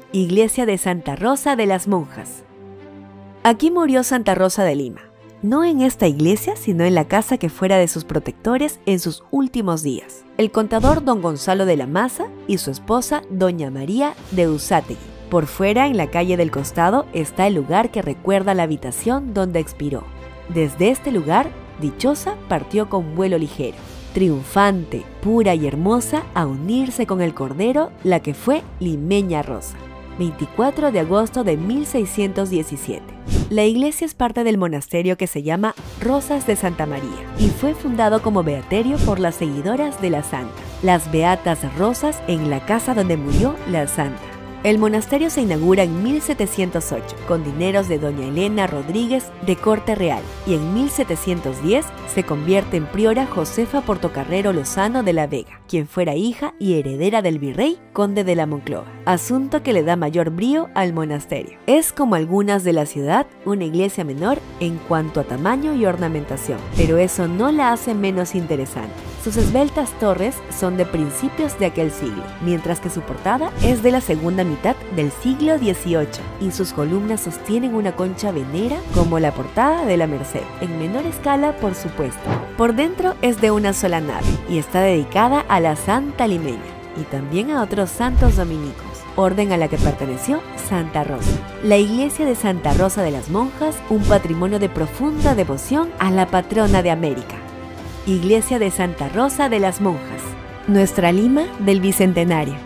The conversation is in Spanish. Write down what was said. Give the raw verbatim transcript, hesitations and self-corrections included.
Iglesia de Santa Rosa de las Monjas. Aquí murió Santa Rosa de Lima, no en esta iglesia, sino en la casa que fuera de sus protectores en sus últimos días, el contador don Gonzalo de la Maza y su esposa doña María de Uzátegui. Por fuera, en la calle del costado, está el lugar que recuerda la habitación donde expiró. Desde este lugar, dichosa partió con vuelo ligero, triunfante, pura y hermosa, a unirse con el Cordero, la que fue Limeña Rosa. veinticuatro de agosto de mil seiscientos diecisiete. La iglesia es parte del monasterio que se llama Rosas de Santa María y fue fundado como beaterio por las seguidoras de la santa, las Beatas Rosas, en la casa donde murió la santa. El monasterio se inaugura en mil setecientos ocho con dineros de doña Elena Rodríguez de corte real, y en mil setecientos diez se convierte en priora Josefa Portocarrero Lozano de la Vega, quien fuera hija y heredera del virrey conde de la Moncloa, asunto que le da mayor brío al monasterio. Es, como algunas de la ciudad, una iglesia menor en cuanto a tamaño y ornamentación, pero eso no la hace menos interesante. Sus esbeltas torres son de principios de aquel siglo, mientras que su portada es de la segunda mitad del siglo dieciocho y sus columnas sostienen una concha venera como la portada de la Merced, en menor escala por supuesto. Por dentro es de una sola nave y está dedicada a la Santa Limeña y también a otros santos dominicos, orden a la que perteneció Santa Rosa. La iglesia de Santa Rosa de las Monjas, un patrimonio de profunda devoción a la patrona de América. Iglesia de Santa Rosa de las Monjas, nuestra Lima del Bicentenario.